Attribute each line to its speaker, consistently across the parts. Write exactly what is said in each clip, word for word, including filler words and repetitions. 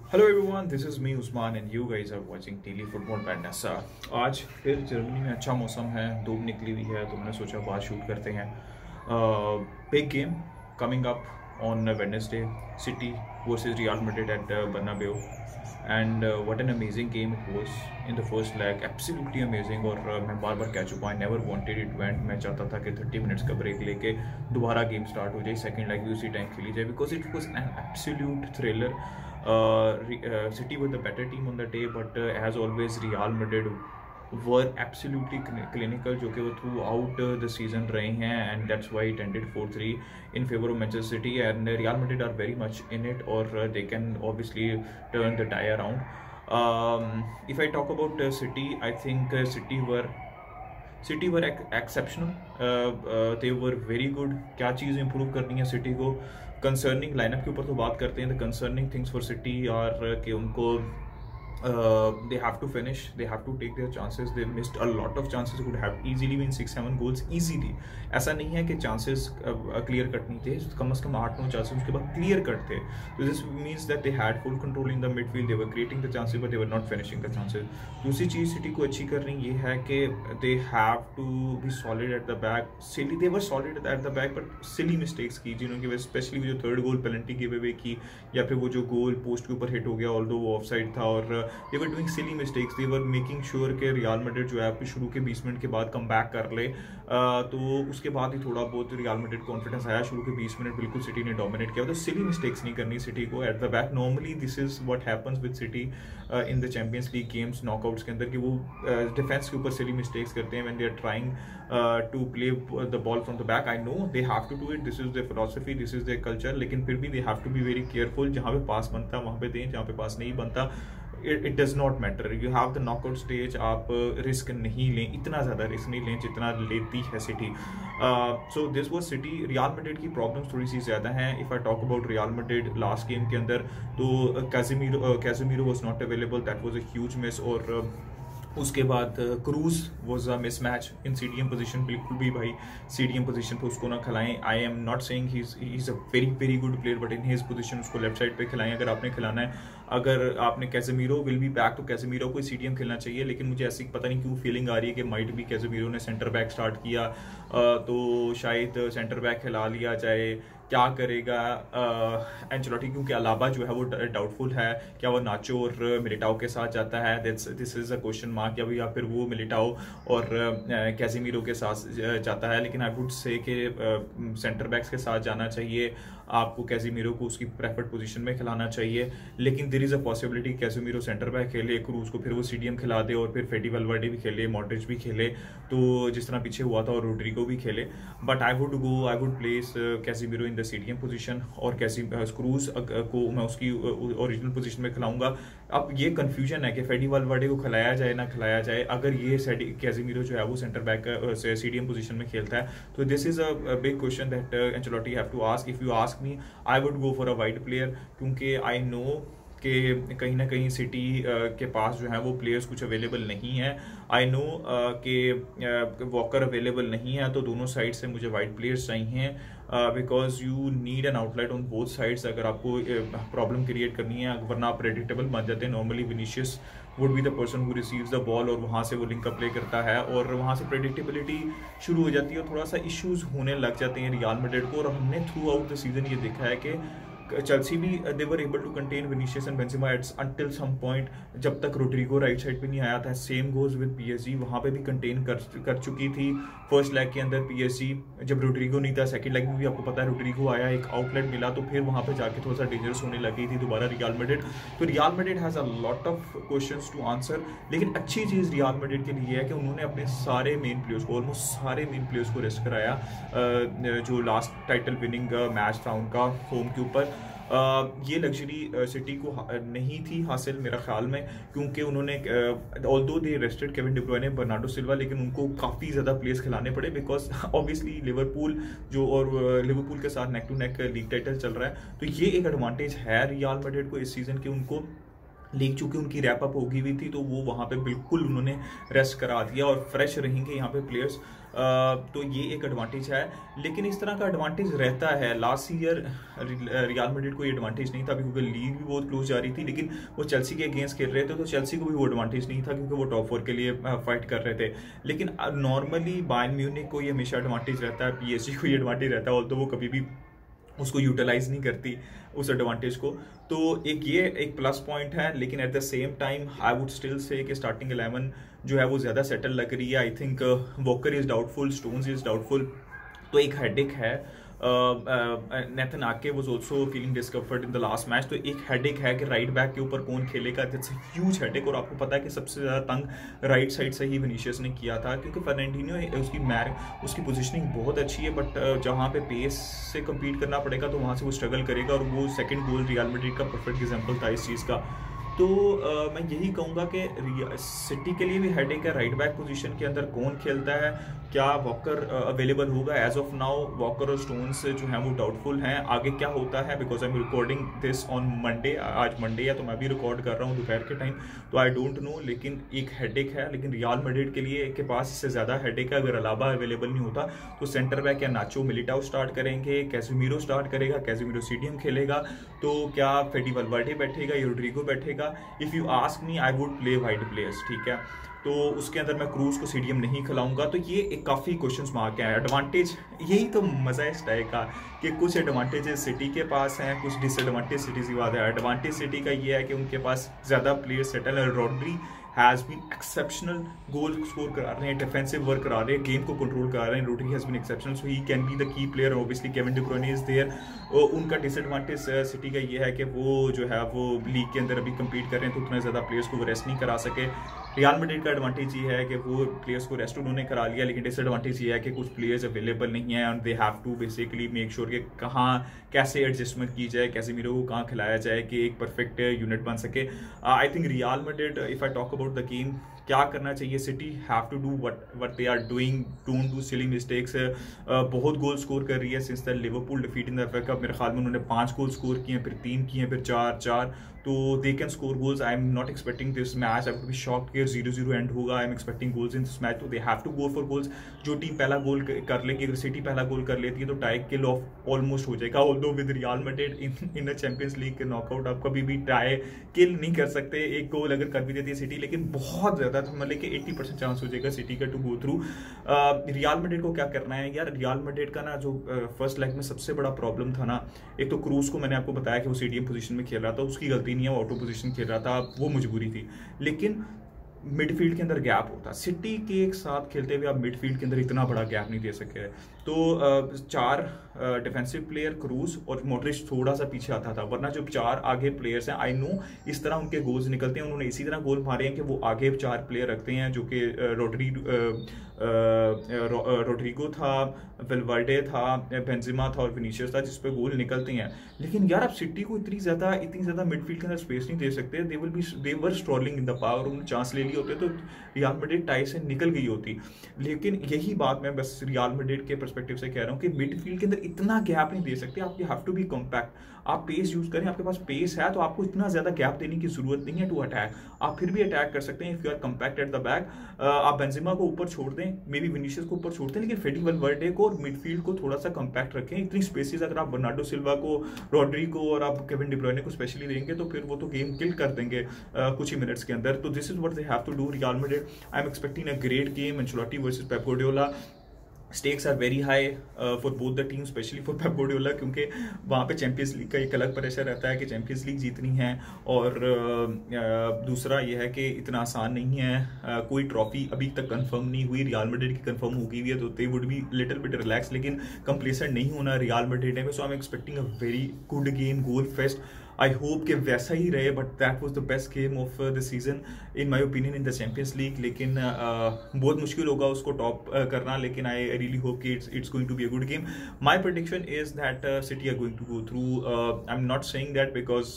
Speaker 1: Hello everyone, this is me Usman and you guys are watching daily football madness. आज फिर Germany में अच्छा मौसम है, धूप निकली हुई है, तो मैंने सोचा बात शूट करते हैं। Big game coming up on Wednesday, City versus Real Madrid at Bernabeu and what an amazing game it was in the first leg, absolutely amazing. और uh, मैं बार बार कह चुका हूँ, I never wanted it to end. मैं चाहता था कि थर्टी मिनट्स का ब्रेक लेके दोबारा गेम स्टार्ट हो जाए, सेकंड लेग भी उसी टाइम खेली जाए, because it was an absolute thriller. Uh, uh, City were the better team on the day, but uh, as always, Real Madrid were absolutely clinical, जो कि वो थ्रू आउट द सीजन रहे हैं, and that's why it ended four three in favor of Manchester City. And uh, Real Madrid are very much in it, or uh, they can obviously turn the tie around. Um, if I talk about uh, City, I think uh, City were City were exceptional, they were very good. क्या चीज़ improve करनी है city को? Concerning lineup के ऊपर तो बात करते हैं. The concerning things for City are कि उनको they have to finish, they have to take their chances. They missed a lot of chances, would have easily win six seven goals easily. ऐसा नहीं है कि चांसेस क्लियर कट नहीं थे, कम से कम आठ नौ चांसेस उसके बाद क्लियर कट थे. तो this means that they had full control in the midfield, they were creating the chances but they were not finishing the chances. दूसरी चीज़ सिटी को अच्छी करनी ये है कि they have to be solid at the back. Silly they were solid at the back but silly mistakes की, जिन्होंने स्पेशली जो third goal penalty give away की, या फिर वो जो गोल पोस्ट के ऊपर हिट हो गया, ऑल्दो वो ऑफ साइड था, और they were doing silly mistakes. They were making sure कि रियल मैड्रिड जो है शुरू के बीस मिनट के बाद कम बैक कर ले. uh, तो उसके बाद ही थोड़ा बहुत रियल मैड्रिड कॉन्फिडेंस आया. शुरू के बीस मिनट बिल्कुल सिटी ने डोमिनेट किया. तो सिली मिस्टेक्स नहीं करनी सिटी को at the back. Normally this is what happens with City in the Champions League games, knockouts के अंदर, कि वो डिफेंस uh, के ऊपर सिली मिस्टेक्स करते हैं when they are trying to play the ball from the back. I know they have to do it, this is their philosophy, this is their culture, लेकिन फिर भी they have to be very careful. जहाँ पे पास बनता है वहाँ पे दें, जहाँ पे पास नहीं बनता it does not matter. You have the knockout stage, आप रिस्क नहीं लें, इतना ज़्यादा रिस्क नहीं लें जितना लेती है City. So this was City. Real Madrid की प्रॉब्लम्स थोड़ी सी ज़्यादा हैं. If I talk about Real Madrid last game के अंदर, तो Casemiro Casemiro was not available, that was a huge miss. और uh, उसके बाद Kroos was a mismatch in C D M position. बिल्कुल भी भाई सी डी एम पोजिशन पर उसको ना खिलाएं. I am not saying he is a very very good player, but in his position उसको लेफ्ट साइड पे खिलाएं अगर आपने खिलाना है. अगर आपने कैसेमीरो विल बी बैक, तो कैसेमीरो को सी डी एम खेलना चाहिए. लेकिन मुझे ऐसी पता नहीं क्यों फीलिंग आ रही है कि माइट भी कैसेमीरो ने सेंटर बैक स्टार्ट किया, तो शायद सेंटर बैक खिला लिया जाए. क्या करेगा एंचेलोटी, क्योंकि अलाबा जो है वो डाउटफुल है. क्या वो नाचो और मिलिटाओ के साथ जाता है? This is a question mark. या या फिर वो मिलिटाओ और कैसेमीरो के साथ जाता है. लेकिन आई वुड से कि सेंटर बैक्स के साथ जाना चाहिए. आपको कैसेमीरो को उसकी प्रेफर्ड पोजीशन में खिलाना चाहिए. लेकिन there is a possibility Casemiro centre back खेले, क्रूज को फिर वो सीडीएम खिला दे, और फिर फेडी वैल्वर्डे भी खेले, मॉड्रिच भी खेले, तो जिस तरह पीछे हुआ था, और रोड्रिगो भी खेले. But I would go I would place Casemiro in the CDM position, और कैसी क्रूज को मैं उसकी ओरिजिनल पोजीशन में खिलाऊंगा. अब ये कंफ्यूजन है कि फेडी वैल्वर्डे को खिलाया जाए ना खिलाया जाए. अगर ये कैसेमीरो जो है वो सेंटर बैक सीडीएम पोजीशन में खेलता है, तो this is a big question that Ancelotti have to ask. If you ask me, I would go for a wide player, क्योंकि आई नो कि कहीं ना कहीं सिटी के पास जो है वो प्लेयर्स कुछ अवेलेबल नहीं है. आई नो कि वॉकर अवेलेबल नहीं है, तो दोनों साइड से मुझे वाइड प्लेयर्स चाहिए, because you need an outlet on both sides अगर आपको प्रॉब्लम क्रिएट करनी है, वरना आप प्रेडिक्टेबल बन जाते हैं. Normally Vinicius would be the person who receives the ball, और वहाँ से वो लिंक अप प्ले करता है, और वहाँ से प्रेडिक्टेबिलिटी शुरू हो जाती है, और थोड़ा सा इश्यूज होने लग जाते हैं रियल मैड्रिड को. और हमने थ्रू आउट द सीजन ये देखा है कि चेल्सी भी they were able to contain Vinicius and Benzema at until some point, जब तक रोड्रिगो राइट साइड पे नहीं आया था. सेम गोज विद पीएसजी, वहाँ पे भी कंटेन कर कर चुकी थी फर्स्ट लेग के अंदर पीएसजी, जब रोड्रिगो नहीं था. सेकंड लेग में भी आपको पता है रोड्रिगो आया, एक आउटलेट मिला, तो फिर वहाँ पे जाके थोड़ा सा डेंजरस होने लगी थी दोबारा रियल मैड्रिड. तो Real Madrid has a lot of questions to answer. लेकिन अच्छी चीज़ रियल मैड्रिड के लिए है कि उन्होंने अपने सारे मेन प्लेयर्स को, ऑलमोस्ट सारे मेन प्लेयर्स को रेस्ट कराया. जो लास्ट टाइटल विनिंग मैच था उनका होम के ऊपर, Uh, ये लग्जरी सिटी uh, को नहीं थी हासिल मेरा ख्याल में, क्योंकि उन्होंने although they rested Kevin De Bruyne, Bernardo Silva, लेकिन उनको काफ़ी ज़्यादा प्लेयर्स खिलाने पड़े, बिकॉज ऑब्वियसली लिवरपूल जो, और लिवरपूल uh, के साथ neck to neck league title चल रहा है. तो ये एक एडवांटेज है रियल मैड्रिड को इस सीज़न की. उनको लीग चूंकि उनकी रैप अप होगी हुई थी तो वो वहाँ पे बिल्कुल उन्होंने रेस्ट करा दिया और फ्रेश रहेंगे यहाँ पे प्लेयर्स। तो ये एक एडवांटेज है, लेकिन इस तरह का एडवांटेज रहता है। लास्ट ईयर रियल मैड्रिड को ये एडवांटेज नहीं था क्योंकि लीग भी बहुत क्लोज जा रही थी, लेकिन वो चेल्सी के अगेंस्ट खेल रहे थे तो चेल्सी को भी वो एडवांटेज नहीं था क्योंकि वो टॉप फोर के लिए फाइट कर रहे थे। लेकिन नॉर्मली बायर्न म्यूनिख को ये हमेशा एडवांटेज रहता है, पीएसजी को ये एडवांटेज रहता है, और तो वो कभी भी उसको यूटिलाइज नहीं करती उस एडवांटेज को। तो एक ये एक प्लस पॉइंट है, लेकिन at the same time I would still say कि स्टार्टिंग इलेवन जो है वो ज़्यादा सेटल लग रही है। I think Walker is doubtful, Stones is doubtful, तो एक हेडेक है। Nathan Aké was also feeling discomfort in the last match, तो एक हेडेक है कि राइट बैक के ऊपर कौन खेलेगा। इट्स ह्यूज हेडेक, और आपको पता है कि सबसे ज़्यादा तंग राइट साइड से ही विनीशियस ने किया था क्योंकि फर्नांडिन्हो उसकी मैर उसकी पोजीशनिंग बहुत अच्छी है, बट जहाँ पे पेस से कम्पीट करना पड़ेगा तो वहाँ से वो स्ट्रगल करेगा, और वो सेकेंड गोल रियल मैड्रिड का परफेक्ट एग्जाम्पल था इस चीज़ का। तो आ, मैं यही कहूँगा कि सिटी के लिए भी हेडेक है राइट बैक पोजीशन के अंदर कौन खेलता है, क्या वॉकर अवेलेबल होगा। एज ऑफ नाउ वॉकर और स्टोन्स जो हैं वो डाउटफुल हैं। आगे क्या होता है, because I am recording this on Monday, आज मंडे है तो मैं भी रिकॉर्ड कर रहा हूँ दोपहर के टाइम, तो आई डोंट नो, लेकिन एक हेडेक है। लेकिन रियल मैड्रिड के लिए के पास इससे ज़्यादा हेडेक है। अगर अलाबा अवेलेबल नहीं होता तो सेंटर बैक या नाचो मिलिटाओ स्टार्ट करेंगे, कैसेमीरो स्टार्ट करेगा, कैसेमीरो सीडीएम खेलेगा, तो क्या फेडी वल्वर्डे बैठेगा या रोड्रिगो बैठेगा। If you ask me I would play wide players, ठीक है, तो उसके अंदर मैं क्रूज को सीडीएम नहीं खिलाऊंगा। तो ये एक काफ़ी क्वेश्चंस मार्क है। एडवांटेज यही तो मज़ा है स्टाइल का कि कुछ एडवांटेजेस सिटी के पास हैं, कुछ डिसएडवांटेज सिटी की बात है। एडवांटेज सिटी का ये है कि उनके पास ज़्यादा प्लेयर्स सेटल है। Rodri has been exceptional, goal score करा रहे हैं, डिफेंसिव वर्क करा रहे हैं, गेम को कंट्रोल करा रहे हैं। Rodri has been exceptional, so he can be the key player. Obviously Kevin De Bruyne is there. उनका डिसएडवांटेज सिटी का ये है कि वो जो है वो लीग के अंदर अभी कम्पीट कर रहे हैं तो उतना ज़्यादा प्लेयर्स को वो रेस्ट नहीं करा सके। रियल मैड्रिड का एडवांटेज ये है कि वो प्लेयर्स को रेस्ट उन्होंने करा लिया, लेकिन डिसएडवांटेज ये है कि कुछ प्लेयर्स अवेलेबल नहीं है and they have to basically make sure कि कहाँ कैसे एडजस्टमेंट की जाए, कैसेमीरो को कहाँ खिलाया जाए कि एक परफेक्ट यूनिट बन सके। I think Real Madrid, if I talk about the game, क्या करना चाहिए, City have to do what what they are doing, don't do silly mistakes. बहुत गोल स्कोर कर रही है since the Liverpool defeat in the F A cup. मेरे ख्याल में उन्होंने पांच गोल स्कोर किए हैं, फिर तीन किए हैं, फिर चार चार, तो they can score goals. I am not expecting this match, I would be shocked कि जीरो जीरो एंड होगा। I am expecting goals in this match, so they have to go for goals. जो team पहला goal कर लेगी, अगर city पहला goal कर लेती है तो टाई किल ऑफ ऑलमोस्ट हो जाएगा। Although with Real Madrid in in the Champions League के नॉकआउट आप कभी भी टाई किल नहीं कर सकते। एक गोल अगर कर भी देती है सिटी, लेकिन बहुत ज़्यादा मतलब कि एट्टी परसेंट चांस हो जाएगा सिटी का to go through. Real Madrid को क्या करना है यार, रियल मैड्रिड का ना जो फर्स्ट लेग में सबसे बड़ा प्रॉब्लम था ना, एक तो क्रूज को मैंने आपको बताया कि वो सीडीएम पोजीशन में खेल रहा था, उसकी गलती नहीं है, वो ऑटो पोजीशन खेल रहा था, वो मजबूरी थी। लेकिन मिडफील्ड के अंदर गैप होता, सिटी के एक साथ खेलते हुए आप मिडफील्ड के अंदर इतना बड़ा गैप नहीं दे सके। तो चार डिफेंसिव प्लेयर, क्रूज और मॉड्रिच थोड़ा सा पीछे आता था, वरना जो चार आगे प्लेयर्स हैं, आई नो इस तरह उनके गोल्स निकलते हैं, उन्होंने इसी तरह गोल मारे हैं कि वो आगे चार प्लेयर रखते हैं, जो कि रोड्री रोड्रिगो था, वेलवर्डे था, बेंजेमा था और विनीशियस था, जिस पे गोल निकलते हैं। लेकिन यार आप सिटी को इतनी ज़्यादा इतनी ज़्यादा मिडफील्ड के अंदर स्पेस नहीं दे सकते। They will be they were strolling in the power, उन्होंने चांस ले लिए होते तो रियल मैड्रिड टाई से निकल गई होती। लेकिन यही बात मैं बस रियल मैड्रिड के पर्सपेक्टिव से कह रहा हूँ कि मिडफील्ड के अंदर इतना गैप नहीं दे सकते आप। You have to be compact. आप पेस यूज करें, आपके पास पेस है तो आपको इतना ज्यादा गैप देने की जरूरत नहीं है टू अटैक। आप फिर भी अटैक कर सकते हैं if you are compact at the back. आप बेंजेमा को ऊपर छोड़ दें, मे बी विनीशियस को ऊपर छोड़ दें, लेकिन फेडी वल्वर्डे को और मिडफील्ड को थोड़ा सा कम्पैक्ट रखें। इतनी स्पेसेस अगर आप बर्नार्डो सिल्वा को, रॉड्री को और आप केविन डी ब्रुयने को स्पेशली देंगे तो फिर वो तो गेम किल कर देंगे uh, कुछ ही मिनट्स के अंदर। तो this is what they have to do Real Madrid. I am expecting a great game, Ancelotti versus Pep Guardiola. Stakes are very high for both the team, specially for Pep Guardiola, क्योंकि वहाँ पे champions league का एक अलग pressure रहता है कि champions league जीतनी है, और uh, uh, दूसरा यह है कि इतना आसान नहीं है। uh, कोई ट्रॉफी अभी तक कंफर्म नहीं हुई, रियल मैड्रिड की कंफर्म हो गई है तो they would be little bit relax, लेकिन कंप्लेसेंट नहीं होना रियल मैड्रिड में। So I am expecting a very good game, goal fest. I hope कि वैसा ही रहे, but that was the best game of the season in my opinion in the Champions League. लेकिन uh, बहुत मुश्किल होगा उसको टॉप uh, करना, लेकिन आई रियली होप कि it's it's going to be a good game. My prediction is that City are going to go through. I am not saying that because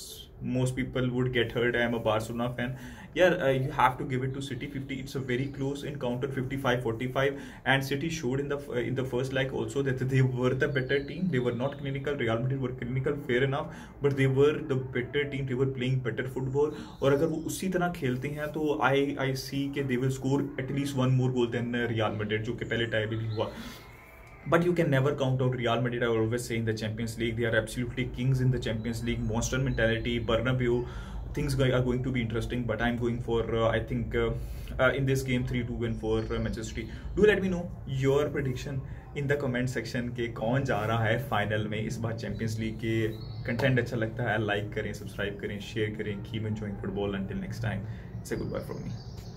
Speaker 1: most people would get hurt. I am a Barcelona fan. Yeah, uh, you have to give it to City. fifty, it's a very close encounter, fifty-five forty-five, and City showed in the uh, in the first leg also that they were the better team. They were not clinical. Real Madrid were clinical, fair enough, but they were the better team. They were playing better football. और अगर वो उसी तरह खेलते हैं तो I I see कि they will score at least one more goal than uh, Real Madrid, जो कि पहले टाइम भी हुआ. But you can never count out Real Madrid. I always say in the Champions League, they are absolutely kings in the Champions League. Monster mentality, Bernabeu, things are going to be interesting. But I'm going for, uh, I think, uh, uh, in this game, three two win for uh, Manchester City. Do let me know your prediction in the comment section के कौन जा रहा है final में इस बार Champions League के. Content अच्छा लगता है, लाइक करें, सब्सक्राइब करें, शेयर करें. Keep enjoying football. Until next time, say goodbye from me.